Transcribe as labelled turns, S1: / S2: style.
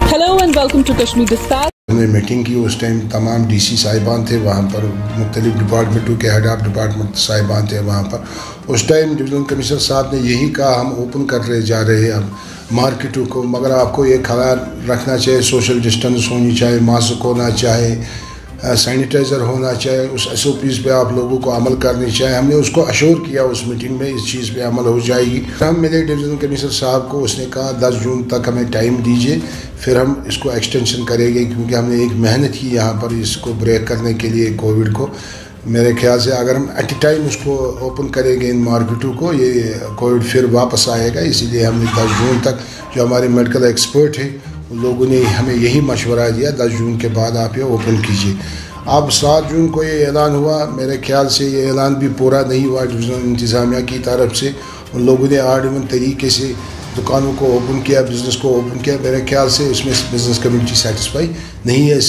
S1: Hello and welcome to Kashmir Dispatch.
S2: हमने meeting की उस टाइम तमाम डीसी साहिबान थे वहाँ पर, मुख्तलिफ डिपार्टमेंटों के हेड ऑफ डिपार्टमेंट साहिबान थे वहाँ पर। उस टाइम डिवीजनल कमिश्नर साहब ने यही कहा हम ओपन कर जा रहे हैं अब मार्केटों को, मगर आपको ये ख्याल रखना चाहिए सोशल डिस्टेंस होनी चाहिए, मास्क होना चाहिए, सैनिटाइज़र होना चाहिए, उस SOPs पे आप लोगों को अमल करनी चाहिए। हमने उसको अश्योर किया उस मीटिंग में इस चीज़ पे अमल हो जाएगी। हम मिले डिवीजनल कमिश्नर साहब को, उसने कहा 10 जून तक हमें टाइम दीजिए, फिर हम इसको एक्सटेंशन करेंगे, क्योंकि हमने एक मेहनत की यहाँ पर इसको ब्रेक करने के लिए कोविड को। मेरे ख्याल से अगर हम एट टाइम उसको ओपन करेंगे इन मार्केटों को, ये कोविड फिर वापस आएगा। इसीलिए हमने 10 जून तक, जो हमारे मेडिकल एक्सपर्ट हैं उन लोगों ने हमें यही मशवरा दिया 10 जून के बाद आप ये ओपन कीजिए। अब 7 जून को ये ऐलान हुआ, मेरे ख्याल से ये ऐलान भी पूरा नहीं हुआ डिवीज़नल इंतज़ामिया की तरफ से। उन लोगों ने आर्डमन तरीके से दुकानों को ओपन किया, बिज़नेस को ओपन किया। मेरे ख्याल से इसमें बिज़नेस कम्युनिटी सेटिस्फाई नहीं है।